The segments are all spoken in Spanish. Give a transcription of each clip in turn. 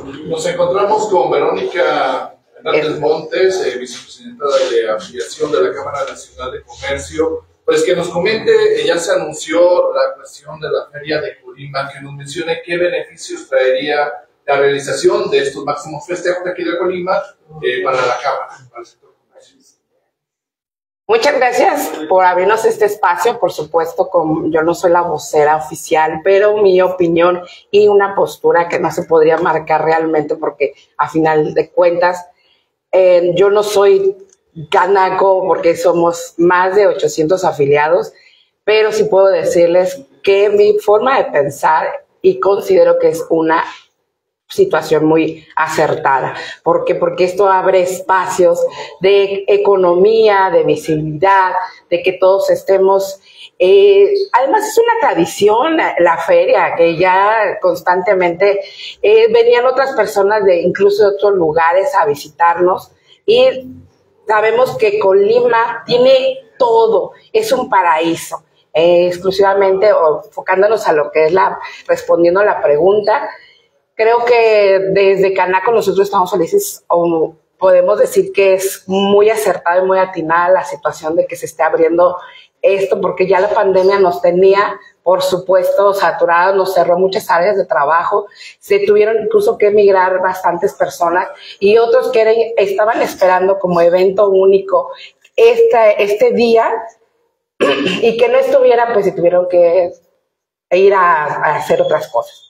Nos encontramos con Verónica Hernández Montes, vicepresidenta de afiliación de la Cámara Nacional de Comercio, pues que nos comente, ya se anunció la cuestión de la Feria de Colima, que nos mencione qué beneficios traería la realización de estos máximos festejos de aquí de Colima para la Cámara, para el sector comercio. Muchas gracias por abrirnos este espacio. Por supuesto, yo no soy la vocera oficial, pero mi opinión y una postura que no se podría marcar realmente porque a final de cuentas yo no soy Canaco porque somos más de 800 afiliados, pero sí puedo decirles que mi forma de pensar y considero que es una situación muy acertada. ¿Por qué? Porque esto abre espacios de economía, de visibilidad, de que todos estemos... además es una tradición la feria, que ya constantemente venían otras personas de incluso de otros lugares a visitarnos y sabemos que Colima tiene todo, es un paraíso. Exclusivamente o enfocándonos a lo que es respondiendo a la pregunta, creo que desde Canaco nosotros estamos felices, o podemos decir que es muy acertada y muy atinada la situación de que se esté abriendo esto, porque ya la pandemia nos tenía, por supuesto, saturados, nos cerró muchas áreas de trabajo, se tuvieron incluso que emigrar bastantes personas y otros que estaban esperando como evento único este día y que no estuvieran, pues se tuvieron que ir a hacer otras cosas.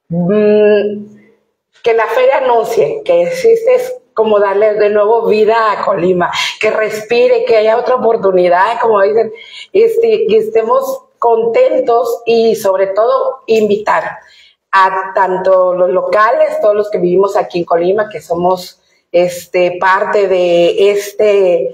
Que la feria anuncie que existe es como darle de nuevo vida a Colima, que respire, que haya otra oportunidad, como dicen, que estemos contentos y sobre todo invitar a tanto los locales, todos los que vivimos aquí en Colima, que somos parte de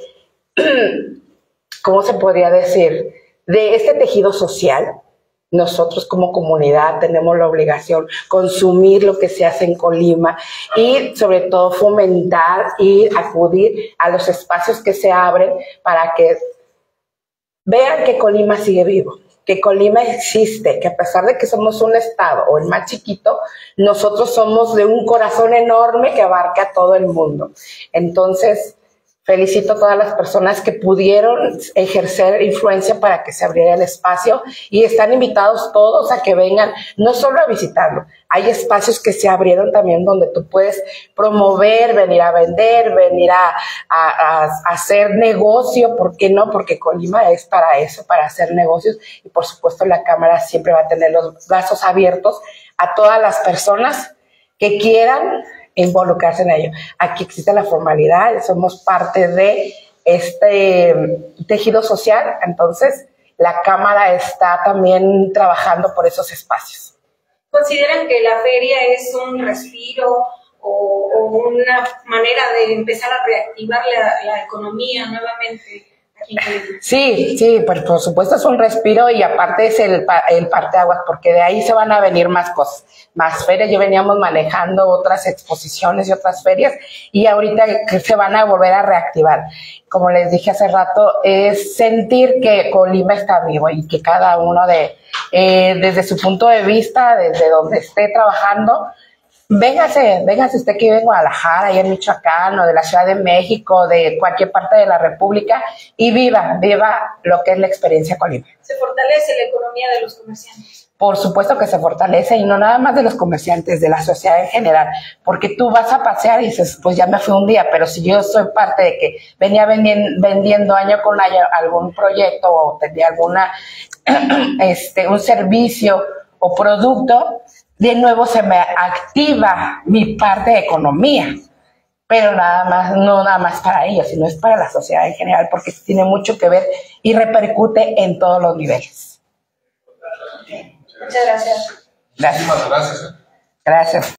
¿cómo se podría decir? De este tejido social. Nosotros como comunidad tenemos la obligación de consumir lo que se hace en Colima y sobre todo fomentar y acudir a los espacios que se abren para que vean que Colima sigue vivo, que Colima existe, que a pesar de que somos un estado o el más chiquito, nosotros somos de un corazón enorme que abarca a todo el mundo. Entonces, felicito a todas las personas que pudieron ejercer influencia para que se abriera el espacio y están invitados todos a que vengan, no solo a visitarlo, hay espacios que se abrieron también donde tú puedes promover, venir a vender, venir a hacer negocio, ¿por qué no? Porque Colima es para eso, para hacer negocios y por supuesto la Cámara siempre va a tener los brazos abiertos a todas las personas que quieran involucrarse en ello. Aquí existe la formalidad, somos parte de este tejido social, entonces la Cámara está también trabajando por esos espacios. ¿Consideran que la feria es un respiro o una manera de empezar a reactivar la economía nuevamente? Sí, por supuesto es un respiro y aparte es el parteaguas, porque de ahí se van a venir más cosas, más ferias. Ya veníamos manejando otras exposiciones y otras ferias y ahorita que se van a volver a reactivar. Como les dije hace rato, es sentir que Colima está vivo y que cada uno desde su punto de vista, desde donde esté trabajando, véngase usted que vive en Guadalajara, allá en Michoacán, o de la Ciudad de México, de cualquier parte de la República, y viva lo que es la experiencia Colima. ¿Se fortalece la economía de los comerciantes? Por supuesto que se fortalece, y no nada más de los comerciantes, de la sociedad en general, porque tú vas a pasear y dices, pues ya me fui un día, pero si yo soy parte de que venía vendiendo año con año algún proyecto o tenía un servicio o producto, de nuevo se me activa mi parte de economía, pero no nada más para ellos, sino es para la sociedad en general, porque tiene mucho que ver y repercute en todos los niveles. Muchas gracias. Muchísimas gracias. Gracias.